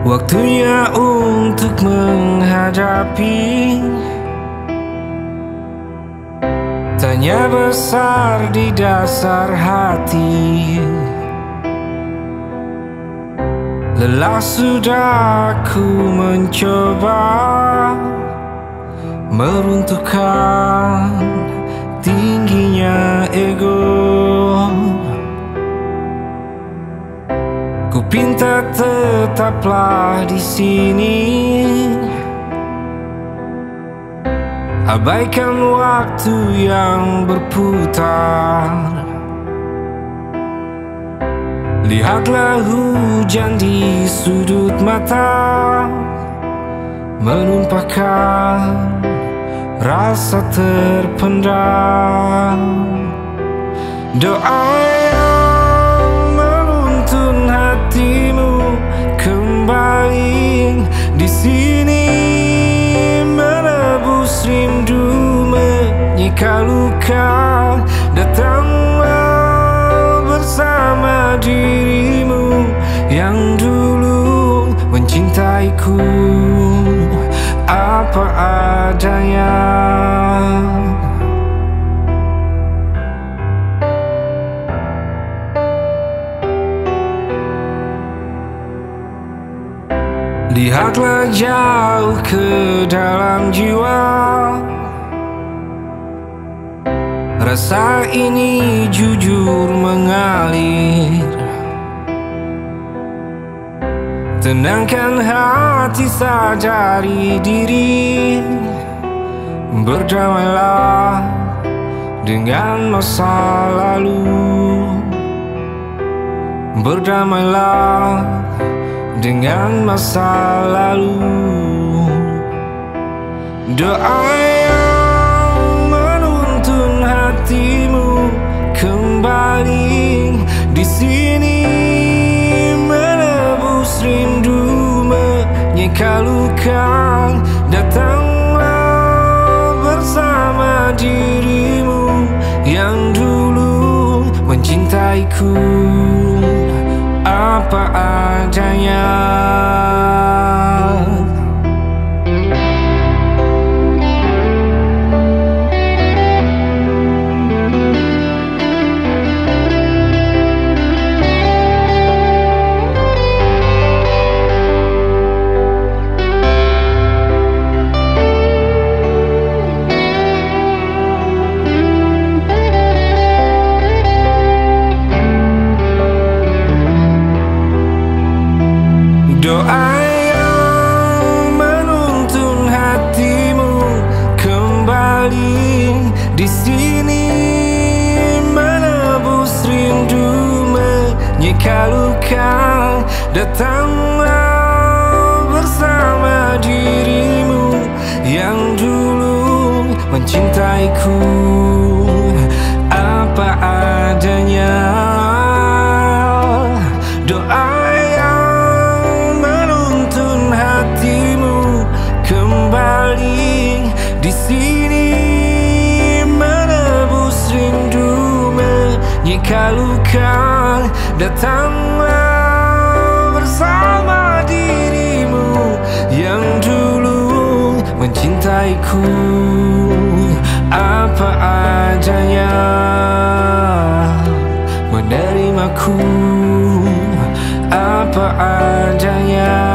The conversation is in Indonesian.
Waktunya untuk menghadapi tanya besar di dasar hati. Lelah sudah ku mencoba meruntuhkan tingginya ego. Ku pinta tetaplah di sini, abaikan waktu yang berputar. Lihatlah hujan di sudut mata, menumpahkan rasa terpendam. Doa yang menuntun hatimu kembali di sini, menebus rindu, menyika luka. Datanglah bersama dirimu yang dulu mencintaiku apa adanya. Lihatlah jauh ke dalam jiwa, rasa ini jujur mengalir. Tenangkan hati, sadari diri, berdamailah dengan masa lalu. Berdamailah dengan masa lalu. Doa yang menuntun hatimu kembali di sini, menebus rindu, menyika luka. Datanglah bersama dirimu yang dulu mencintaiku apa adanya. Doa yang menuntun hatimu kembali di sini, menebus rindu, menyika luka. Datanglah bersama dirimu yang dulu mencintaiku apa adanya. Doa kembali di sini, menebus rindu, menyika luka. Datanglah bersama dirimu yang dulu mencintaiku apa adanya, menerimaku apa adanya.